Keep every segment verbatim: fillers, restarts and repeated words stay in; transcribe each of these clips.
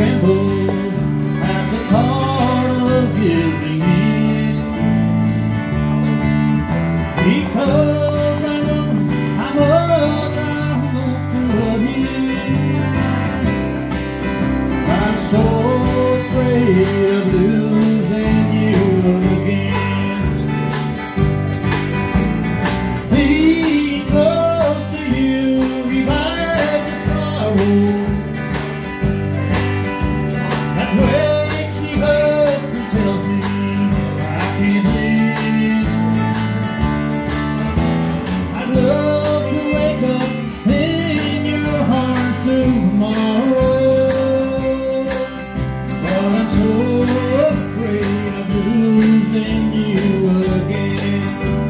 tremble at the thought of giving in, because I know how much I'm going to love you. I'm so afraid of losing you again. Being close to you revives the sorrow that wakes me up and tells me I can't live. I'd love to wake up in your arms tomorrow, but I'm so afraid of losing you again.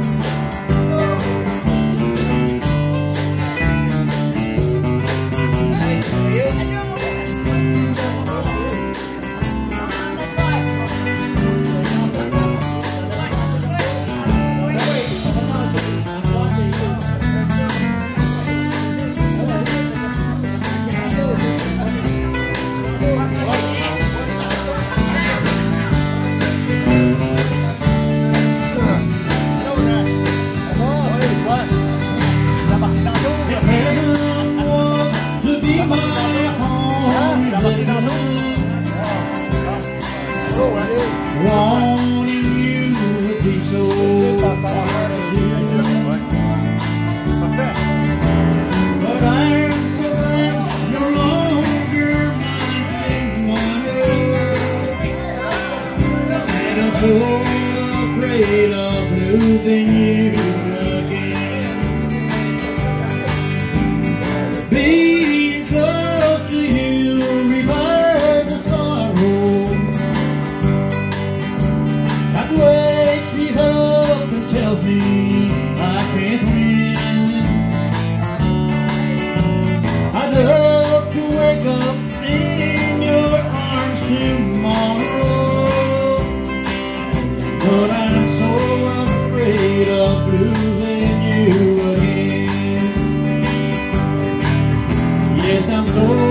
Wanting you would be so hard to do, but I'm so glad no longer mine take wonder, and I'm so afraid of losing you again. Being close to you revives the sorrow that wakes me up and tells me I can't win. I'd love to wake up in your arms tomorrow, but I'm so afraid of losing you again. Yes, I'm so